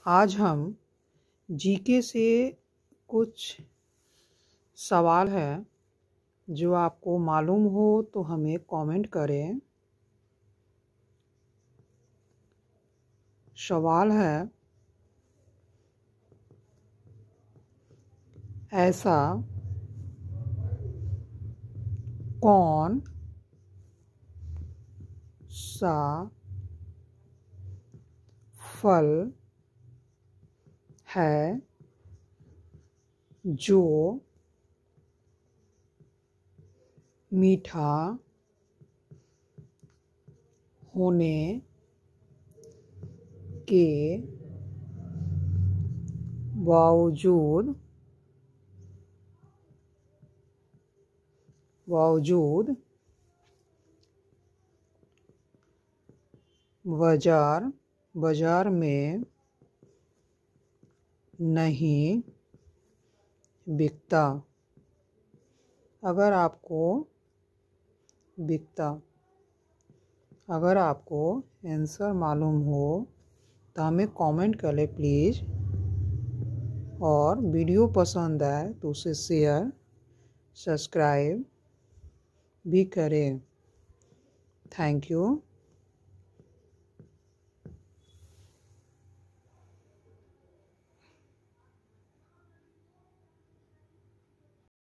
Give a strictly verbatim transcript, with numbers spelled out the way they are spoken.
आज हम जीके से कुछ सवाल है जो आपको मालूम हो तो हमें कमेंट करें। सवाल है, ऐसा कौन सा फल है जो मीठा होने के बावजूद बावजूद बाजार बाजार में नहीं बिकता। अगर आपको बिकता अगर आपको आंसर मालूम हो तो हमें कमेंट करें प्लीज़, और वीडियो पसंद आए तो उसे शेयर सब्सक्राइब भी करें। Thank you.